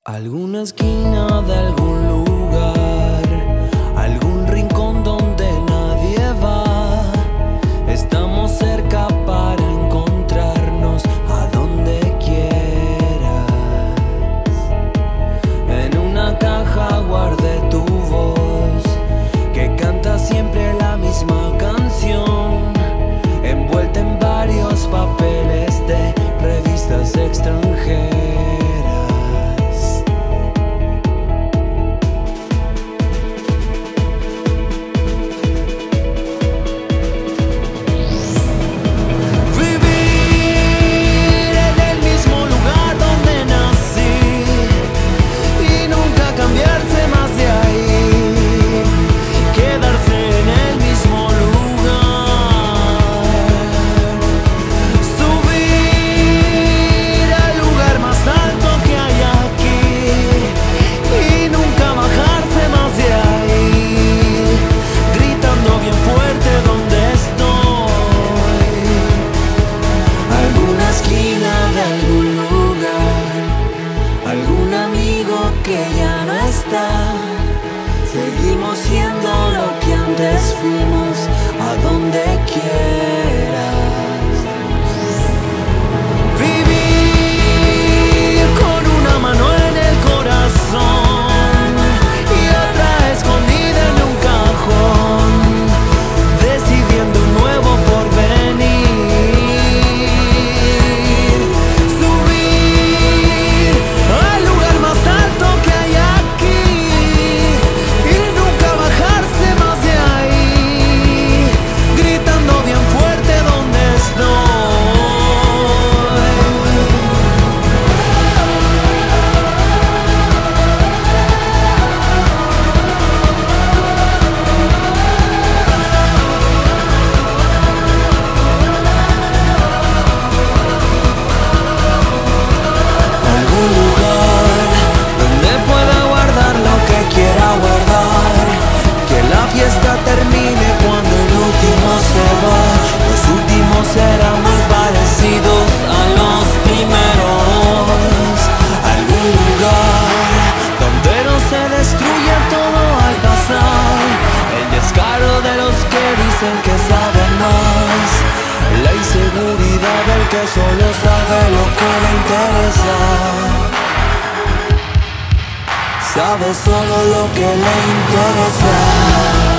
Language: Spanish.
Alguna esquina de algún lugar, algún rincón donde nadie va. Estamos cerca para encontrarnos a donde quieras. En una caja guardé tu voz, que canta siempre la misma canción, envuelta en varios papeles de revistas extranjeras. Que ya no está, seguimos siendo lo que antes fuimos, a donde quieras. Vivir con una mano en el corazón y otra escondida en un cajón, decidiendo un nuevo porvenir. Subir al lugar más alto que hay aquí y nunca bajarse más de ahí, gritando bien fuerte donde estoy. Algún lugar donde pueda guardar lo que quiera guardar, que la fiesta termine cuando el último se va. Los últimos serán muy parecidos a los primeros. Algún lugar donde no se destruye todo al pasar, el descaro de los que dicen que saben más, la inseguridad del que solo sabe lo que le interesa, sabe solo lo que le interesa.